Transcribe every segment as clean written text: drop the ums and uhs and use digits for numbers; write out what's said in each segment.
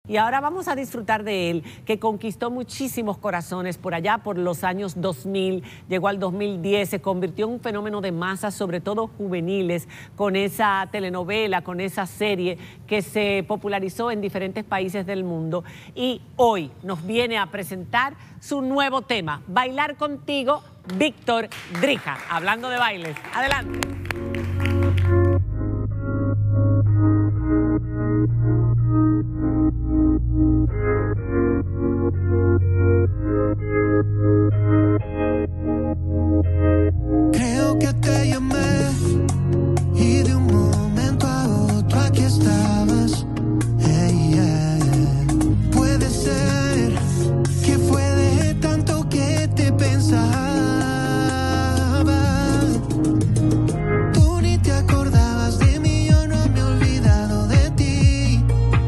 Y ahora vamos a disfrutar de él, que conquistó muchísimos corazones por allá por los años 2000, llegó al 2010, se convirtió en un fenómeno de masas, sobre todo juveniles, con esa telenovela, con esa serie que se popularizó en diferentes países del mundo. Y hoy nos viene a presentar su nuevo tema, Bailar Contigo, Víctor Drija. Hablando de bailes, adelante. Creo que te llamé y de un momento a otro aquí estabas. Hey, yeah. Puede ser que fue de tanto que te pensaba. Tú ni te acordabas de mí, yo no me he olvidado de ti,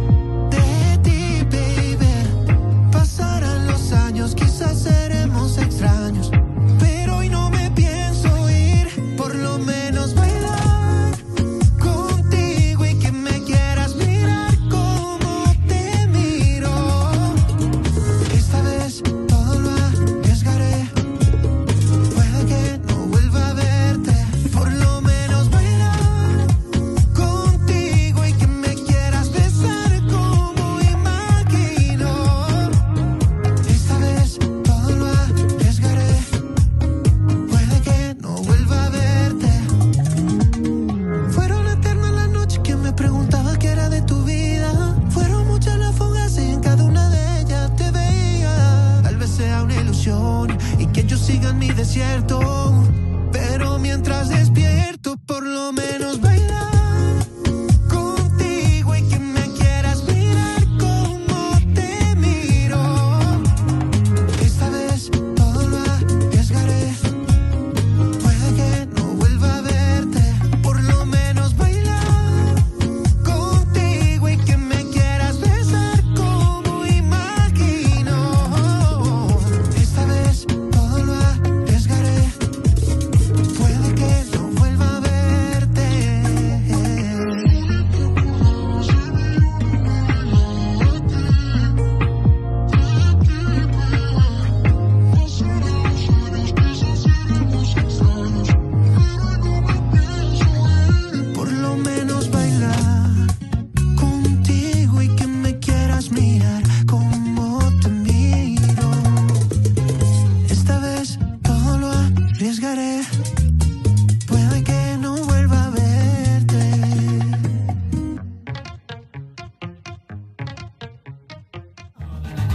baby. Pasarán los años, quizás seremos extraños, pero hoy no me pienso ir, por lo menos bailar contigo y que me quieras mirar como te miro. Esta vez todo lo arriesgaré, puede que no vuelva a verte, por lo menos bailar contigo y que me quieras besar como imagino. Esta vez todo lo arriesgaré, puede que no vuelva a verte. Fueron eternas las noches que me preguntaba qué era de tu vida. Fueron muchas las fugas y en cada una de ellas te veía. Tal vez sea una ilusión y que yo siga en mi desierto, pero mientras despierto por lo menos